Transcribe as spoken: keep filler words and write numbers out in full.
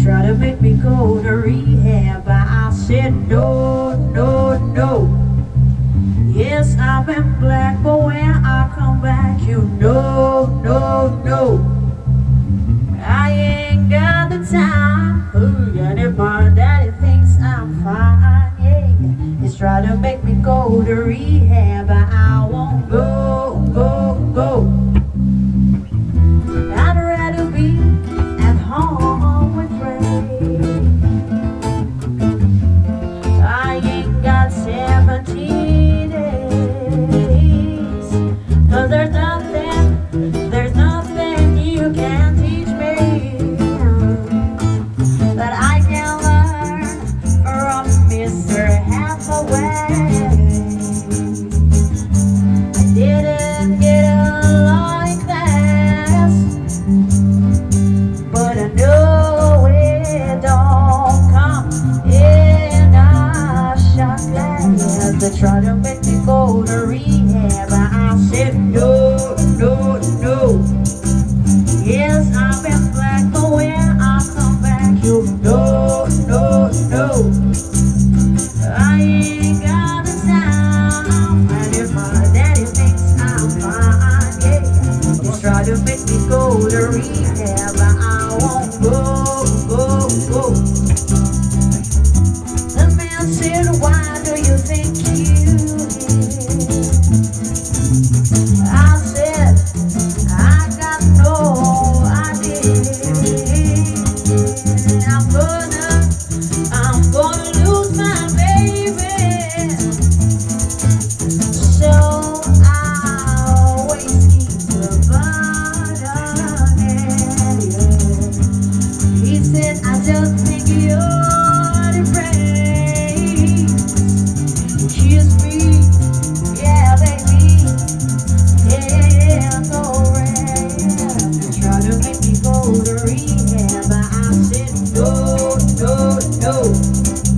Try to make me go to rehab, but I said no, no, no. Yes, I've been black, but when I come back, you know, no, no. I ain't got the time. Ooh, and if my daddy thinks I'm fine, yeah, he's trying to make me go to rehab, but I won't go, go, go. I'd rather be at home with Ray. I ain't got seventeen days, 'cause there's nothing, there's nothing you can teach me that I can learn from Mister Hathaway. I didn't get along in class, but I know it don't come in a shot glass. They try to make me go to rehab, I said no, no, no. Yes, I've been black, but when I come back, you know, no, no. I ain't got the time, and if my daddy thinks I'm fine, yeah, he's trying to make me go to rehab, but I won't go, go, go. The man said, why do you think you did? I said, I got no idea. I'm gonna, I'm gonna lose my baby, so I always keep the bottom end. He said, I just think you're depraved. Kiss me, yeah, baby, yeah, go red. Try to make me go to rehab, but I said no, no, no.